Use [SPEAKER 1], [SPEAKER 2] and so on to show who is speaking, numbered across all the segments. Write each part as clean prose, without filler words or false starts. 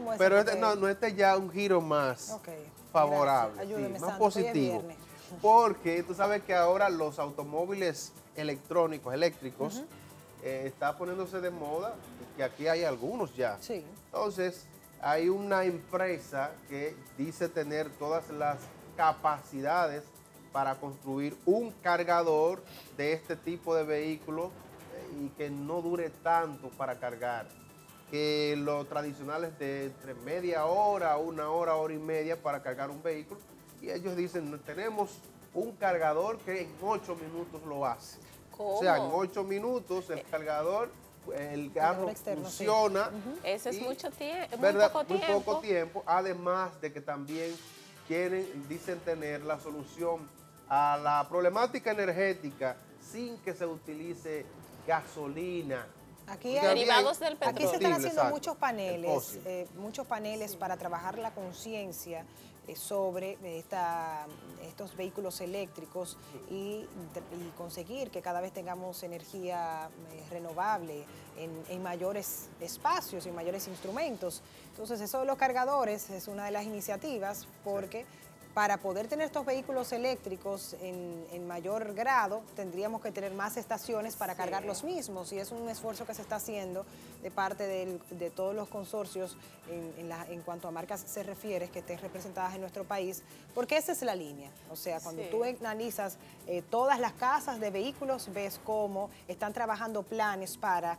[SPEAKER 1] como ese?
[SPEAKER 2] Pero
[SPEAKER 1] Porque...
[SPEAKER 2] no, este es ya un giro más favorable,
[SPEAKER 1] ayúdeme,
[SPEAKER 2] sí, más
[SPEAKER 1] Santo,
[SPEAKER 2] positivo. Porque tú sabes que ahora los automóviles eléctricos, está poniéndose de moda, que aquí hay algunos ya.
[SPEAKER 1] Sí.
[SPEAKER 2] Entonces, hay una empresa que dice tener todas las capacidades para construir un cargador de este tipo de vehículo y que no dure tanto para cargar, que lo tradicional es de entre media hora, una hora, hora y media para cargar un vehículo, y ellos dicen, tenemos un cargador que en 8 minutos lo hace.
[SPEAKER 3] ¿Cómo?
[SPEAKER 2] O sea, en 8 minutos el cargador, el carro externo, funciona.
[SPEAKER 3] Sí. Eso es mucho tiempo,
[SPEAKER 2] muy poco tiempo, además de que también dicen tener la solución a la problemática energética sin que se utilice gasolina.
[SPEAKER 1] Aquí,
[SPEAKER 3] derivados del petróleo.
[SPEAKER 1] Aquí se están haciendo
[SPEAKER 2] exacto,
[SPEAKER 1] muchos paneles para trabajar la conciencia sobre estos vehículos eléctricos y conseguir que cada vez tengamos energía renovable en mayores espacios, en mayores instrumentos. Entonces, eso de los cargadores es una de las iniciativas porque... Para poder tener estos vehículos eléctricos en mayor grado, tendríamos que tener más estaciones para cargar los mismos, y es un esfuerzo que se está haciendo de parte de todos los consorcios en cuanto a marcas se refiere, que estén representadas en nuestro país, porque esa es la línea. O sea, cuando tú analizas todas las casas de vehículos, ves cómo están trabajando planes para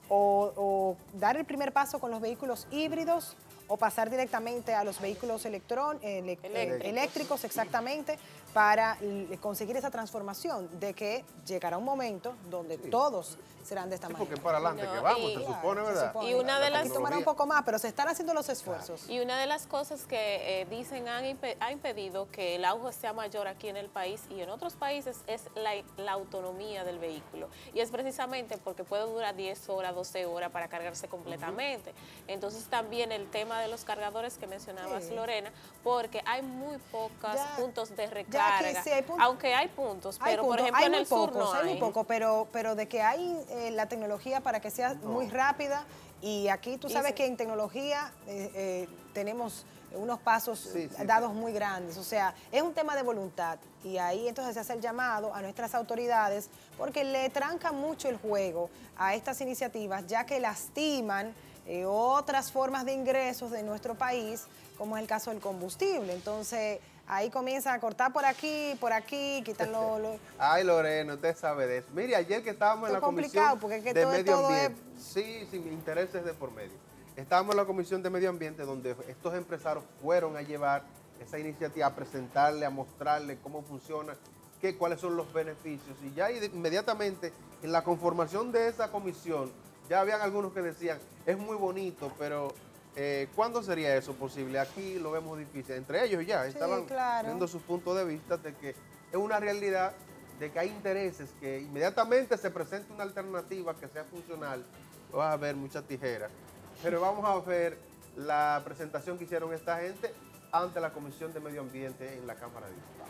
[SPEAKER 1] o dar el primer paso con los vehículos híbridos, o pasar directamente a los vehículos eléctricos, exactamente, para conseguir esa transformación de que llegará un momento donde todos serán de esta manera.
[SPEAKER 2] Porque para adelante que vamos, se supone, ¿verdad?
[SPEAKER 3] Y una de las...
[SPEAKER 1] tomará un poco más, pero se están haciendo los esfuerzos.
[SPEAKER 3] Y una de las cosas que dicen ha impedido que el auge sea mayor aquí en el país y en otros países es la autonomía del vehículo. Y es precisamente porque puede durar 10 horas, 12 horas para cargarse completamente. Entonces también el tema de los cargadores que mencionabas, Lorena, porque hay muy pocos puntos de recarga, aunque hay puntos, pero por ejemplo en el sur no hay.
[SPEAKER 1] Hay muy poco, pero de que hay la tecnología para que sea muy rápida, y aquí tú sabes que en tecnología tenemos unos pasos dados muy grandes, o sea, es un tema de voluntad, y ahí entonces se hace el llamado a nuestras autoridades porque le trancan mucho el juego a estas iniciativas, ya que lastiman otras formas de ingresos de nuestro país, como es el caso del combustible. Entonces, ahí comienzan a cortar por aquí, quitan
[SPEAKER 2] Ay, Lorena, usted sabe de eso. Mire, ayer que estábamos en la comisión de Medio Ambiente, sin intereses de por medio, estábamos en la comisión de Medio Ambiente donde estos empresarios fueron a llevar esa iniciativa, a presentarle, a mostrarle cómo funciona, cuáles son los beneficios, y ya inmediatamente en la conformación de esa comisión, ya habían algunos que decían, es muy bonito, pero ¿cuándo sería eso posible? Aquí lo vemos difícil. Entre ellos ya estaban viendo su punto de vista de que es una realidad, de que hay intereses, que inmediatamente se presente una alternativa que sea funcional, vas a ver muchas tijeras. Pero vamos a ver la presentación que hicieron esta gente ante la Comisión de Medio Ambiente en la Cámara de Diputados.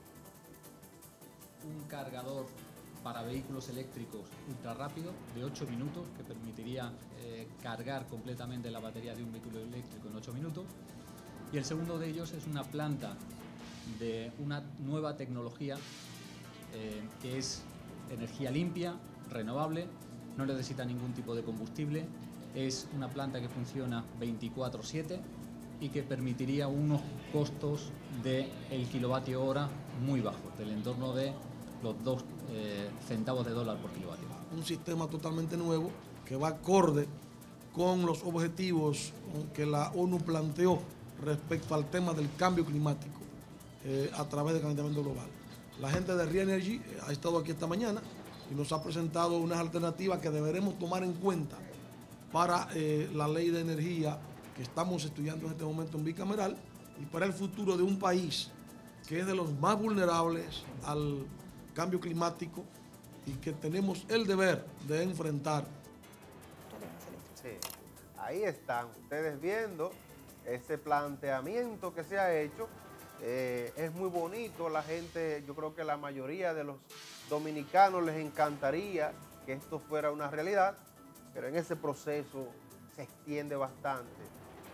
[SPEAKER 4] Un cargador para vehículos eléctricos ultra rápido de 8 minutos que permitiría cargar completamente la batería de un vehículo eléctrico en 8 minutos. Y el segundo de ellos es una planta de una nueva tecnología que es energía limpia, renovable, no necesita ningún tipo de combustible, es una planta que funciona 24/7 y que permitiría unos costos del kilovatio hora muy bajos, del entorno de los 2 centavos de dólar por kilovatio.
[SPEAKER 5] Un sistema totalmente nuevo que va acorde con los objetivos que la ONU planteó respecto al tema del cambio climático a través del calentamiento global. La gente de Reenergy ha estado aquí esta mañana y nos ha presentado unas alternativas que deberemos tomar en cuenta para la ley de energía que estamos estudiando en este momento en bicameral y para el futuro de un país que es de los más vulnerables al cambio climático y que tenemos el deber de enfrentar.
[SPEAKER 2] Sí, ahí están ustedes viendo ese planteamiento que se ha hecho. Es muy bonito, la gente, yo creo que la mayoría de los dominicanos les encantaría que esto fuera una realidad, pero en ese proceso se extiende bastante.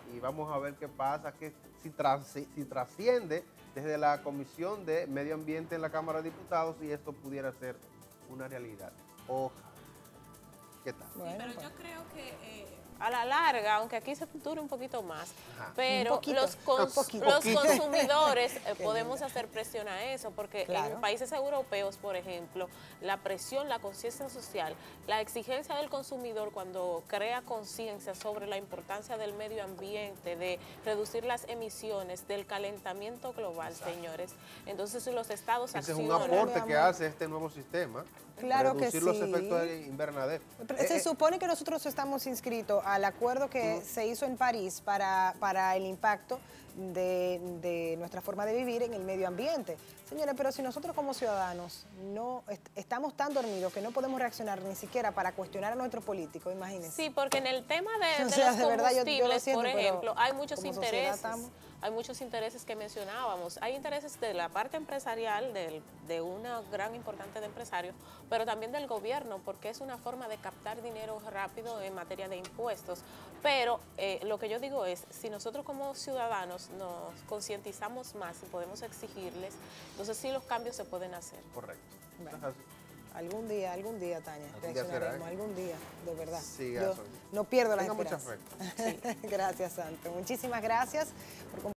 [SPEAKER 2] y vamos a ver qué pasa, que si trasciende desde la Comisión de Medio Ambiente en la Cámara de Diputados y esto pudiera ser una realidad. Ojalá. ¿Qué tal?
[SPEAKER 3] Sí, pero yo creo que a la larga, aunque aquí se dure un poquito más, pero los consumidores podemos hacer presión a eso, porque en países europeos, por ejemplo, la presión, la conciencia social, la exigencia del consumidor cuando crea conciencia sobre la importancia del medio ambiente, de reducir las emisiones, del calentamiento global, señores. Entonces los estados
[SPEAKER 2] accionan. Ese es un aporte que hace este nuevo sistema.
[SPEAKER 1] Claro
[SPEAKER 2] reducir
[SPEAKER 1] que
[SPEAKER 2] los
[SPEAKER 1] sí.
[SPEAKER 2] efectos de invernadero.
[SPEAKER 1] Se supone que nosotros estamos inscritos al acuerdo que se hizo en París para el impacto de nuestra forma de vivir en el medio ambiente. Señores, pero si nosotros como ciudadanos no estamos tan dormidos que no podemos reaccionar ni siquiera para cuestionar a nuestros políticos, imagínense.
[SPEAKER 3] Sí, porque en el tema de los combustibles, por ejemplo, hay muchos intereses. Hay muchos intereses que mencionábamos. Hay intereses de la parte empresarial, de una gran importante de empresarios, pero también del gobierno, porque es una forma de captar dinero rápido en materia de impuestos. Pero lo que yo digo es, si nosotros como ciudadanos nos concientizamos más y podemos exigirles, entonces sí los cambios se pueden hacer.
[SPEAKER 2] Correcto.
[SPEAKER 1] Bueno. Algún día, Tania, reaccionaremos, algún día, de verdad.
[SPEAKER 2] Sí,
[SPEAKER 1] yo no pierdo la
[SPEAKER 2] esperanza.
[SPEAKER 1] Tenga mucha fe. Sí. Gracias, Santo. Muchísimas gracias por